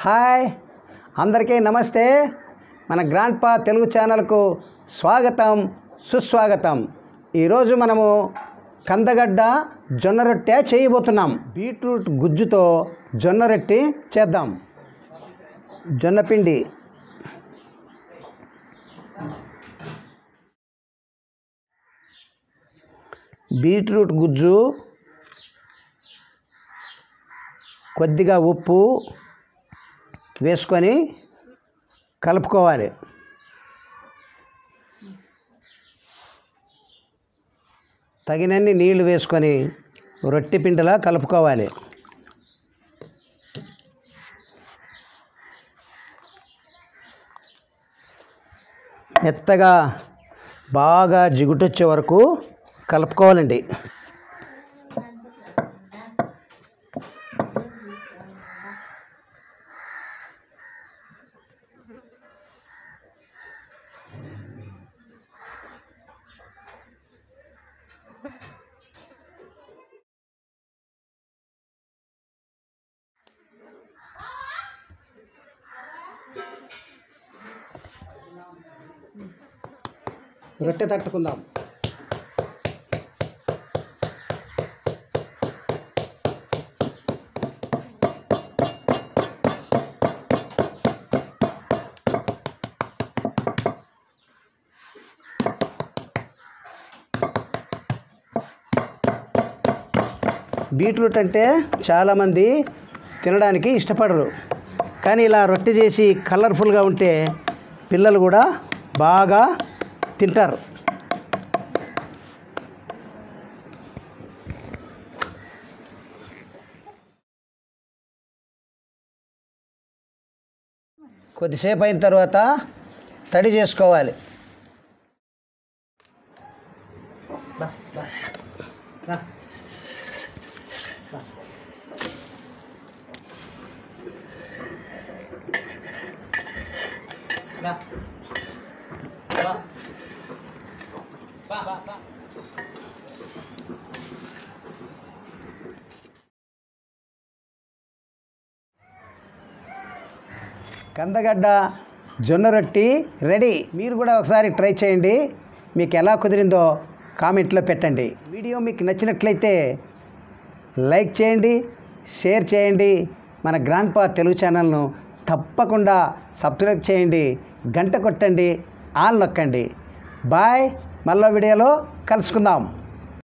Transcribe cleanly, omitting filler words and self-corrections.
Hi అందరికీ నమస్తే. మన గ్రాండ్ పా తెలుగు ఛానల్కు స్వాగతం సుస్వాగతం. ఈరోజు మనము కందగడ్డ జొన్న రొట్టె చేయబోతున్నాం. బీట్రూట్ గుజ్జుతో జొన్న రొట్టె చేద్దాం. జొన్నపిండి, బీట్రూట్ గుజ్జు, కొద్దిగా ఉప్పు వేసుకొని కలుపుకోవాలి. తగినన్ని నీళ్లు వేసుకొని రొట్టె పిండిలా కలుపుకోవాలి. మెత్తగా బాగా జిగుటొచ్చే వరకు కలుపుకోవాలండి. రొట్టె తట్టుకుందాం. బీట్రూట్ అంటే చాలామంది తినడానికి ఇష్టపడరు, కానీ ఇలా రొట్టె చేసి కలర్ఫుల్గా ఉంటే పిల్లలు కూడా బాగా తింటారు. కొద్దిసేపు అయిన తర్వాత తడి చేసుకోవాలి. కందగడ్డ జొన్న రొట్టి రెడీ. మీరు కూడా ఒకసారి ట్రై చేయండి. మీకు ఎలా కుదిరిందో కామెంట్లో పెట్టండి. వీడియో మీకు నచ్చినట్లయితే లైక్ చేయండి, షేర్ చేయండి. మన గ్రాండ్ పా తెలుగు ఛానల్ను తప్పకుండా సబ్స్క్రైబ్ చేయండి, గంట కొట్టండి, ఆల్ నొక్కండి. బాయ్. మళ్ళీ వీడియోలో కలుసుకుందాం.